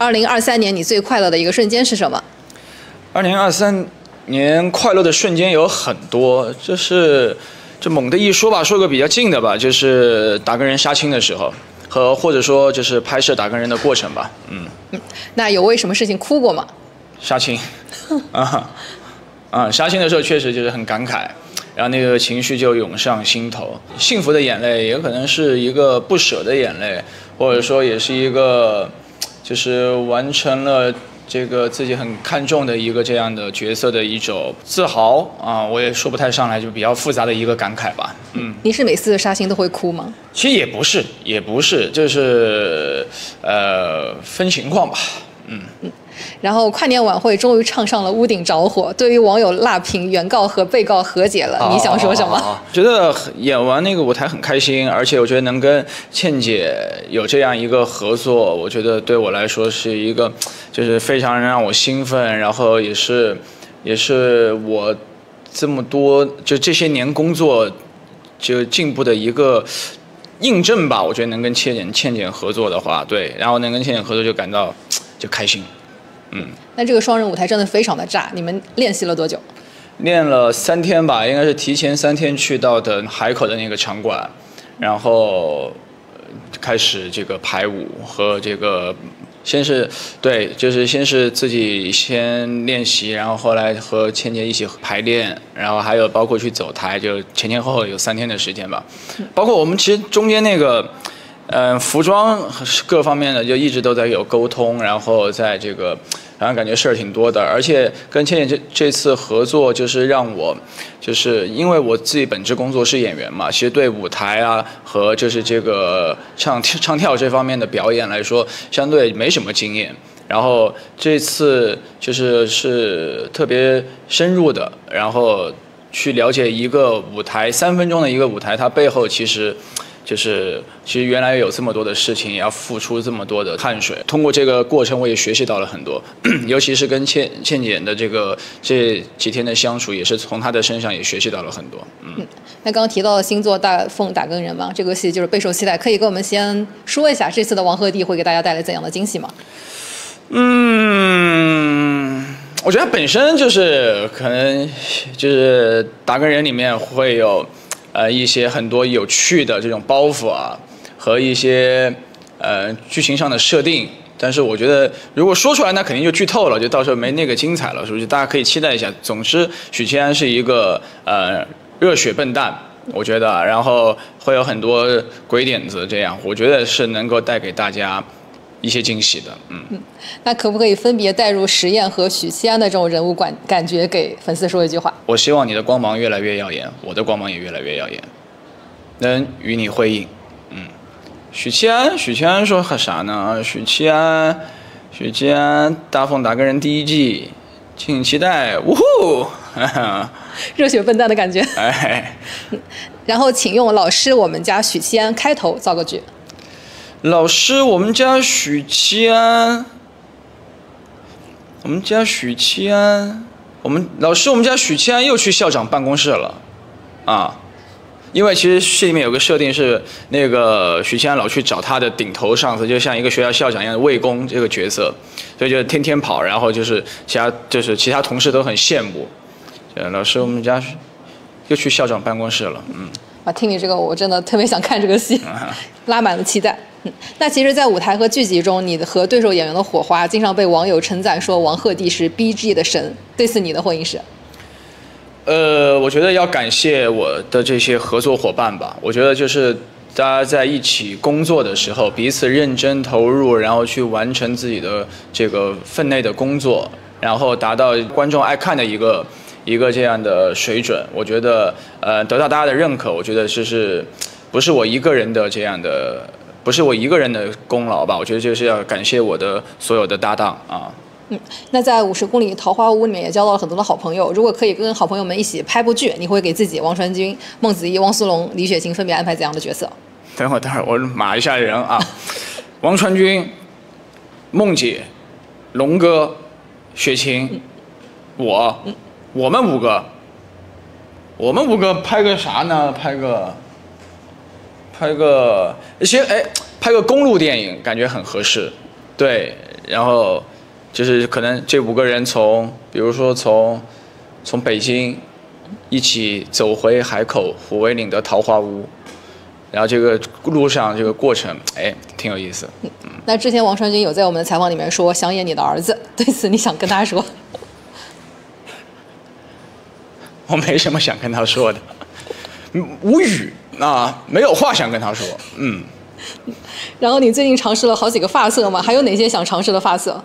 2023年你最快乐的一个瞬间是什么 ？2023年快乐的瞬间有很多，这猛的一说吧，说个比较近的吧，就是打跟人杀青的时候，或者说就是拍摄打跟人的过程吧。 那有为什么事情哭过吗？ 杀青，杀青的时候确实就是很感慨，然后那个情绪就涌上心头，幸福的眼泪，也可能是一个不舍的眼泪，或者说也是一个就是完成了这个自己很看重的一个这样的角色的一种自豪啊，我也说不太上来，就比较复杂的一个感慨吧。 你是每次杀青都会哭吗？ 其实也不是，就是分情况吧。 然后跨年晚会终于唱上了屋顶着火，对于网友辣评原告和被告和解了，你想说什么？ 觉得演完那个舞台很开心，而且我觉得能跟倩姐有这样一个合作，我觉得对我来说是一个就是非常让我兴奋，然后也是我这么多就这些年工作就进步的一个印证吧。我觉得能跟倩姐合作的话，对，然后能跟倩姐合作就感到就开心。 那这个双人舞台真的非常的炸，你们练习了多久？ 练了3天吧，应该是提前3天去到的海口的那个场馆，然后开始这个排舞和这个，先是自己先练习，然后后来和倩姐一起排练，然后还有包括去走台，就前后有3天的时间吧，包括我们其实中间那个。服装各方面的就一直都在有沟通，然后在这个，然后感觉事儿挺多的，而且跟倩倩这次合作，就是让我，就是因为我自己本职工作是演员嘛，其实对舞台啊和就是这个唱跳这方面的表演来说，相对没什么经验。然后这次是特别深入的，然后去了解一个舞台3分钟的一个舞台，它背后其实原来有这么多的事情，也要付出这么多的汗水。通过这个过程，我也学习到了很多，尤其是跟倩姐的这几天的相处，也是从她的身上也学习到了很多。 那刚刚提到的星座大凤打更人嘛，这个戏就是备受期待，可以跟我们先说一下这次的王鹤棣会给大家带来怎样的惊喜吗？ 我觉得本身就是可能就是打更人里面会有。一些很多有趣的这种包袱啊，和一些剧情上的设定，但是我觉得如果说出来，那肯定就剧透了，就到时候没那个精彩了，是不是？大家可以期待一下。总之，许七安是一个热血笨蛋，我觉得，然后会有很多鬼点子，这样我觉得是能够带给大家一些惊喜的。 那可不可以分别带入石燕和许七安的这种人物感觉，给粉丝说一句话？ 我希望你的光芒越来越耀眼，我的光芒也越来越耀眼，能与你辉映。许七安说啥呢？许七安大凤打更人第1季，请期待，呜呼！ 热血笨蛋的感觉。然后请用老师我们家许七安开头造个句。 老师，我们家许七安，老师，我们家许七安又去校长办公室了，因为其实戏里面有个设定是那个许七安老去找他的顶头上司，就像一个学校校长一样的魏公这个角色，所以就天天跑，然后就是其他同事都很羡慕。老师，我们家又去校长办公室了， 听你这个，我真的特别想看这个戏，拉满了期待。那其实，在舞台和剧集中，你和对手演员的火花，经常被网友称赞说王鹤棣是 BG 的神。对此，你的回应是？ 我觉得要感谢我的这些合作伙伴吧。我觉得就是大家在一起工作的时候，彼此认真投入，然后去完成自己的这个分内的工作，然后达到观众爱看的一个这样的水准。我觉得得到大家的认可，我觉得不是我一个人的这样的。不是我一个人的功劳吧？我觉得就是要感谢我的所有的搭档啊。 那在50公里桃花坞里面也交到了很多的好朋友。如果可以跟好朋友们一起拍部剧，你会给自己王传君、孟子义、汪苏泷、李雪琴分别安排怎样的角色？ 等会儿我码一下人啊。王传君、孟姐、龙哥、雪琴、我们5个拍个啥呢？拍个公路电影感觉很合适对，然后就是可能这5个人比如说从北京一起走回海口虎尾岭的桃花坞，然后这个路上这个过程，哎，挺有意思。 那之前王传君有在我们的采访里面说想演你的儿子，对此你想跟他说？ 我没什么想跟他说的，无语啊，没有话想跟他说。 然后你最近尝试了好几个发色吗？还有哪些想尝试的发色？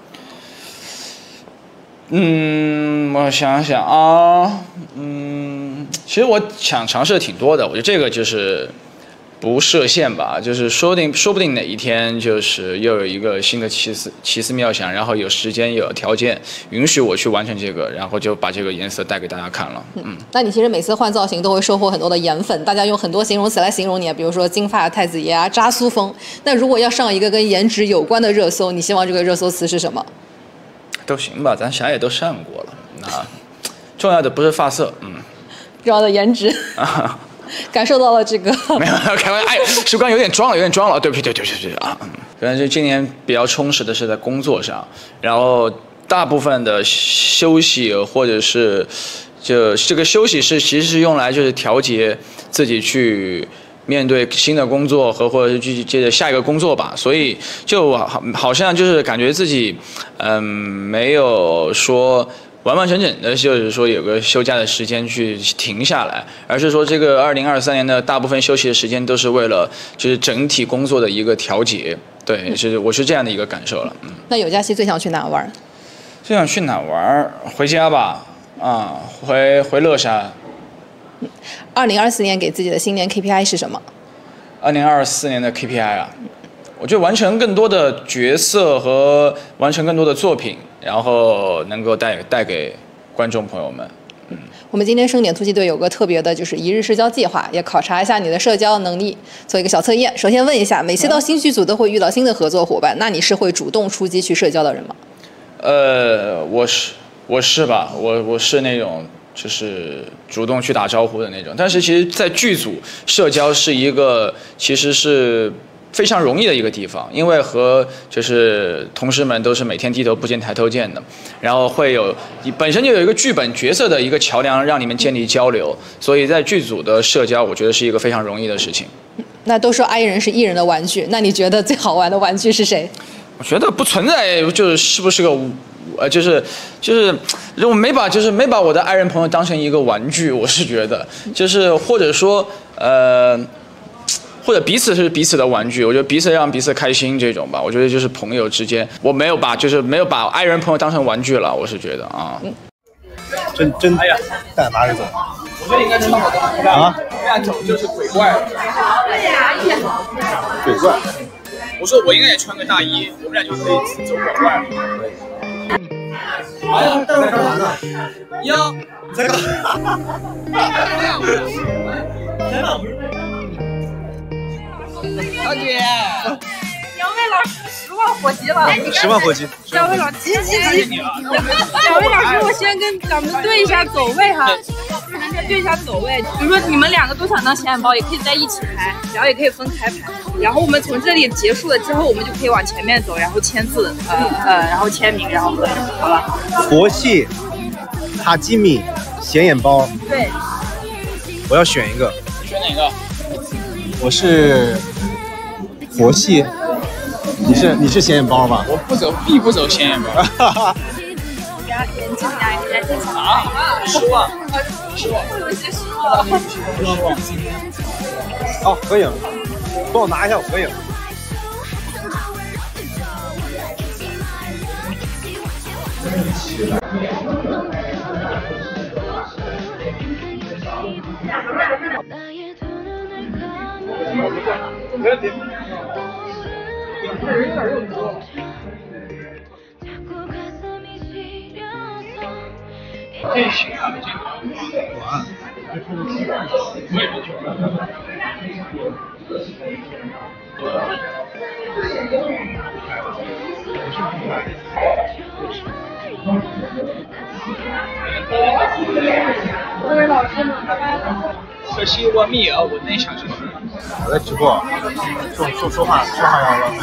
我想想啊，其实我想尝试的挺多的，我觉得这个就是不设限吧，就是说不定哪一天就是又有一个新的奇思妙想，然后有时间有条件允许我去完成这个，然后就把这个颜色带给大家看了。 那你其实每次换造型都会收获很多的颜粉，大家用很多形容词来形容你，比如说金发太子爷啊、扎苏风。那如果要上一个跟颜值有关的热搜，你希望这个热搜词是什么？ 都行吧，咱啥也都上过了。那重要的不是发色， 重要的颜值。感受到了这个没有开玩笑，哎，是刚有点装了，对不起啊。可能就今年比较充实的是在工作上，然后大部分的休息或者是就这个休息其实是用来就是调节自己去面对新的工作或者是去接着下一个工作吧，所以就好像就是感觉自己没有说完整的，就是说有个休假的时间去停下来，而是说这个2023年的大部分休息的时间都是为了就是整体工作的一个调节。对，我是这样的一个感受了。 那有假期最想去哪玩？ 最想去哪玩？回家吧，回乐山。 2024年给自己的新年 KPI 是什么 ？2024年的 KPI 啊，我觉得完成更多的角色和完成更多的作品，然后能够带给观众朋友们。 我们今天盛典突击队有个特别的，就是一日社交计划，也考察一下你的社交能力，做一个小测验。首先问一下，每次到新剧组都会遇到新的合作伙伴，那你是会主动出击去社交的人吗？ 我是吧，我是那种就是主动去打招呼的那种。但是其实，在剧组社交是一个其实是非常容易的一个地方，因为和就是同事们都是每天低头不见抬头见的，然后本身就有一个剧本角色的一个桥梁，让你们建立交流，所以在剧组的社交，我觉得是一个非常容易的事情。 那都说 I 人是 E 人的玩具，那你觉得最好玩的玩具是谁？ 我觉得不存在，是不是个就是我没把我的爱人朋友当成一个玩具，我是觉得就是或者说或者彼此是彼此的玩具，我觉得彼此让彼此开心这种吧。我觉得就是朋友之间，我没有把爱人朋友当成玩具了，我是觉得啊。 真哎呀，带哪里走？ 我觉得应该穿好的啊，这样走就是鬼怪。 鬼怪。 我说我应该也穿个大衣，我们俩就可以走鬼怪。 哎呀，在干嘛呢？ 哟， 在干嘛？ 小姐， 两位老师10万火急了 ，10万火急。 两位老师，急！两位老师，我先跟咱们对一下走位哈，对一下走位。比如说你们2个都想当显眼包，也可以在一起排，然后也可以分开排。然后我们从这里结束了之后，我们就可以往前面走，然后签字，然后签名，然后合影，好吧？ 佛系，哈基米，显眼包。 对。 我要选一个。 选哪个？ 我是佛系，你是显眼包吧？ 我必不走显眼包。 严谨啊！失望。 有些失望。 好，合影，帮我拿一下合影。 这行啊，这个。各位老师们，可惜我没有，我能想什么？ 我在直播，说话完了。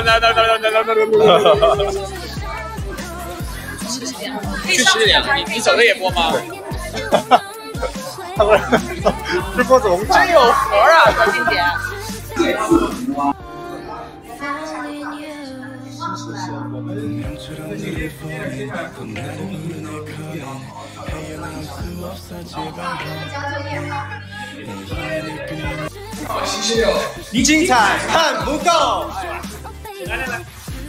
去10点了，你走的也播吗？ 他不是直播怎么真有活啊，小金姐。 精彩看不够。 来。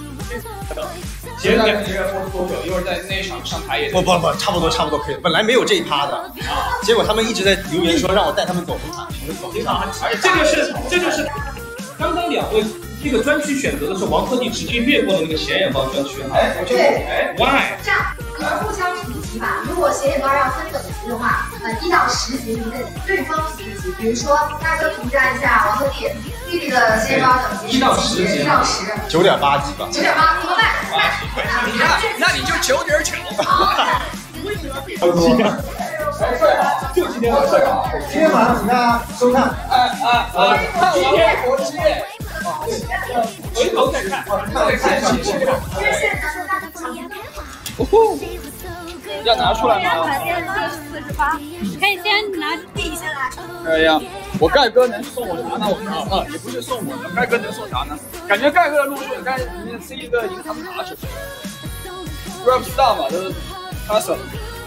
前2天播多久？一会儿在那场上台也。 不，差不多可以。本来没有这一趴的，结果他们一直在留言说让我带他们走红毯，我就走。 这就是刚刚2位这个专区选择的是王鹤棣直接越过了那个显眼包专区。 对 ，why？ 这样互相平级吧。如果显眼包要分等级的话，1到10级你跟对方平级。比如说，大哥评价一下王鹤棣弟弟的显眼包等级 1到10级。 1到10。 9.8级吧。 9.8，怎么办？ 那你就9.9。 就今天晚上，今天晚上请大家收看。 看王国之夜。 回头再看， 要拿出来吗？ 可以先拿地下来。 哎呀，我盖哥能送我啥呢？我也不是送我的，盖哥能送啥呢？感觉盖哥的路数，盖里面是一个银行卡是 Rap Star 嘛，都是他手。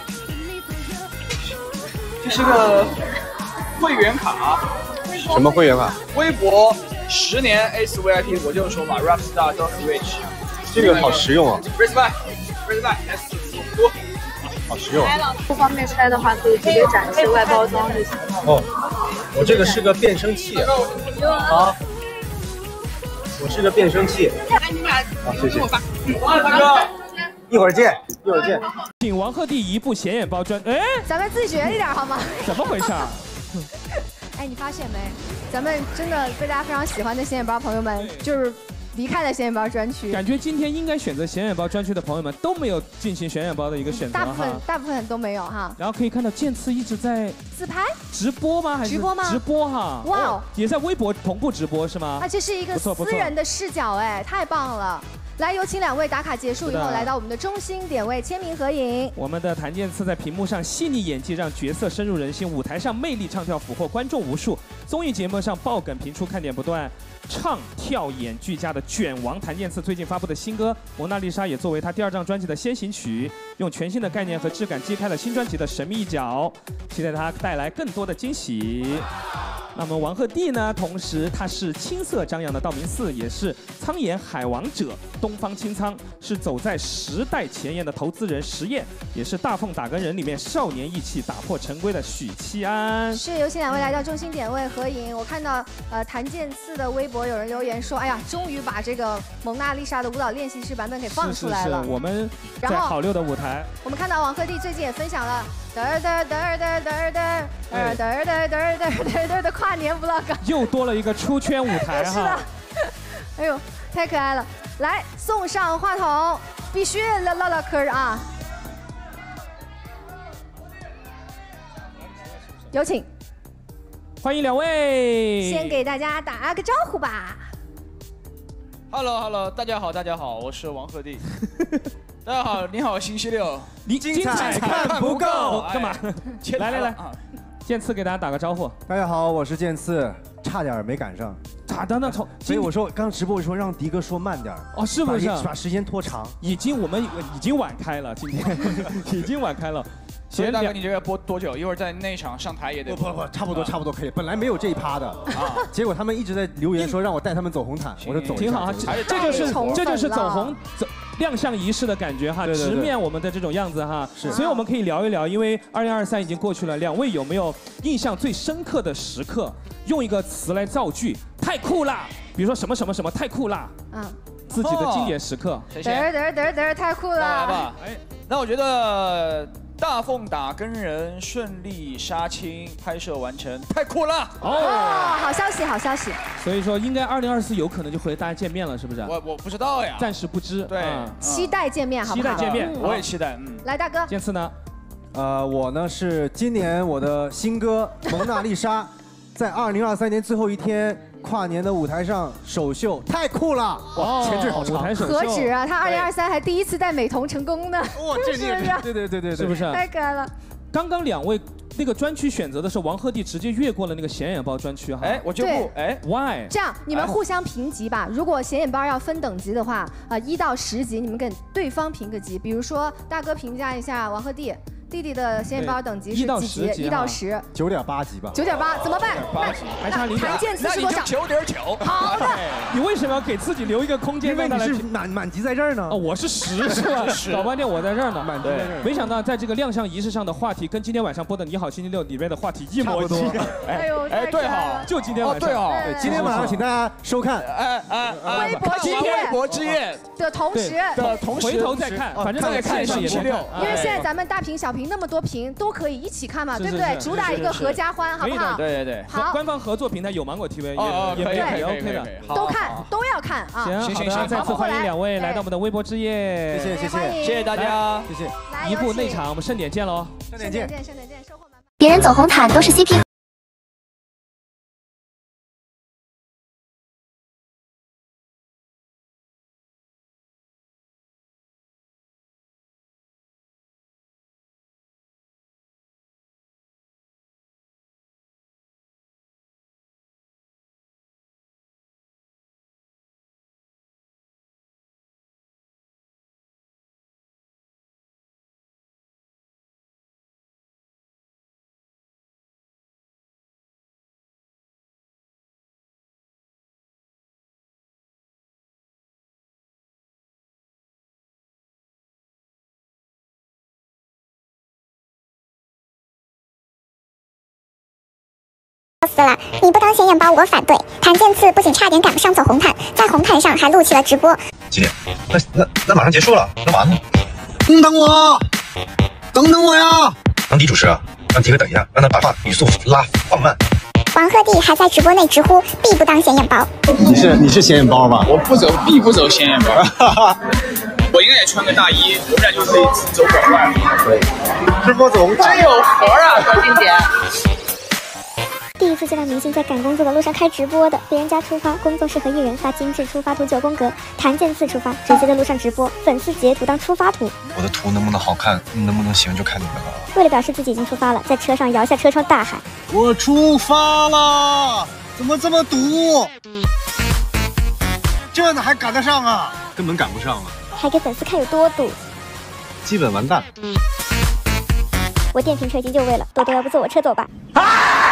这是个会员卡。 什么会员卡？ 微博10年 Ace VIP， 我就说嘛 ，Rap Star 都很 rich。 这个好实用啊 ！Respect， S 多。 好实用。 不方便拆的话，可以直接展示外包装就行。 哦，我这个是个变声器。好，我是个变声器。好，谢谢。 大哥， 一会儿见。 请王鹤棣一部显眼包专，哎， 咱们自觉一点好吗？ 怎么回事啊？ 哎，你发现没？咱们真的被大家非常喜欢的显眼包朋友们，就是离开了显眼包专区。 感觉今天应该选择显眼包专区的朋友们都没有进行显眼包的一个选择大部分都没有哈。 然后可以看到剑次一直在自拍直播吗？还是直播吗？ 直播哈。 哇哦， 也在微博同步直播是吗？ 这是一个私人的视角，哎，太棒了。来，有请2位打卡结束以后来到我们的中心点位签名合影。 我们的谭健次在屏幕上细腻演技，让角色深入人心；舞台上魅力唱跳，俘获观众无数；综艺节目上爆梗频出，看点不断，唱跳演俱佳的卷王谭健次最近发布的新歌《蒙娜丽莎》也作为他第2张专辑的先行曲，用全新的概念和质感揭开了新专辑的神秘一角，期待他带来更多的惊喜。那么王鹤棣呢？同时他是青色张扬的道明寺，也是苍岩海王者东方青苍，是走在时代前沿的投资人实验，也是大奉打更人里面少年义气打破陈规的许七安。 是，有请2位来到中心点位合影。我看到谭健次的微博有人留言说，哎呀，终于把这个蒙娜丽莎的舞蹈练习室版本给放出来了。 是，我们在好六的舞台。 我们看到王鹤棣最近也分享了的跨年 vlog， 又多了一个出圈舞台哈。 是的，哎呦，太可爱了！来，送上话筒，必须唠嗑啊！有请， 欢迎2位， 先给大家打个招呼吧。 Hello， 大家好，我是王鹤棣。大家好，你好，星期六， 你精彩看不够，干嘛？来，剑次给大家打个招呼。 大家好，我是剑次，差点没赶上。 咋的呢？ 所以我说刚直播我说让迪哥说慢点哦， 是不是？ 把时间拖长。 我们已经晚开了，今天已经晚开了。 所以大哥，你这个播多久？一会儿在那场上台也得。 不，差不多可以。本来没有这一趴的，结果他们一直在留言说让我带他们走红毯，我说走。 挺好啊，这就是走红亮相仪式的感觉哈，直面我们的这种样子哈。 是， 所以我们可以聊一聊，因为2023已经过去了，2位有没有印象最深刻的时刻？用一个词来造句，太酷啦！比如说什么什么什么太酷啦，自己的经典时刻。 太酷了！ 来吧，那我觉得大奉打更人顺利杀青拍摄完成，太酷了！ 好消息！ 所以说应该2024有可能就和大家见面了，是不是？ 我不知道呀， 暂时不知。 对， 期待见面，好不好？ 期待见面， 我也期待。 来，大哥， 剑次呢？ 我呢是今年我的新歌《蒙娜丽莎》 在2023年最后一天跨年的舞台上首秀，太酷了！哇，前缀好长。 舞台首秀。 何止啊，他2023还第一次戴美瞳成功呢。 哇，这厉害！对， 是不是？ 太可爱了。 刚刚2位那个专区选择的是王鹤棣，直接越过了那个显眼包专区哈。 哎，我就不哎 ，why？ 这样你们互相评级吧。如果显眼包要分等级的话，1到10级，你们给对方评个级。比如说大哥评价一下王鹤棣。弟弟的显眼包等级是几级？1到10。 9.8级吧。 9.8怎么办？ 还差0.8。 谭健次是多少 ？9.9。 好的。 你为什么要给自己留一个空间？ 因为你是满级在这儿呢。 哦，我是10是吧？搞半天我在这儿呢。 满级在这儿。 没想到在这个亮相仪式上的话题跟今天晚上播的《你好星期六》里面的话题一模一样。 哎呦， 对哈， 就今天晚上。 对哈， 今天晚上请大家收看。 微博之夜的同时， 回头再看，反正在看上也能看。 因为现在咱们大屏小屏那么多屏。都可以一起看嘛，对不对？主打一个合家欢，好不好？ 对。 好， 官方合作平台有芒果 TV 也可以 OK 的， 都看都要看啊！ 行，好的，再次欢迎2位来到我们的微博之夜， 谢谢大家， 谢谢。 一部内场，我们盛典见喽！ 盛典见，收获满满。 别人走红毯都是 CP。 死了！你不当显眼包，我反对。谭健次不仅差点赶不上走红毯，在红毯上还录起了直播。 几点？那马上结束了，那完了。 等我，等我呀！ 当地主持啊，让杰哥等一下，让他把语速放慢。 王鹤棣还在直播内直呼必不当显眼包。 你是显眼包吧？ 我必不走显眼包。我应该也穿个大衣，我们俩就可以走广外。 对，直播走， 真有活啊，何静姐。 第一次见到明星在赶工作的路上开直播的，别人家出发，工作室和艺人发精致出发图9宫格，谭健次出发，直接在路上直播，粉丝截图当出发图。 我的图能不能好看，能不能行就看你们了。 为了表示自己已经出发了，在车上摇下车窗大喊：“ 我出发了！怎么这么堵？这哪还赶得上啊？根本赶不上了。” 还给粉丝看有多堵， 基本完蛋。 我电瓶车已经就位了，多多要不坐我车走吧。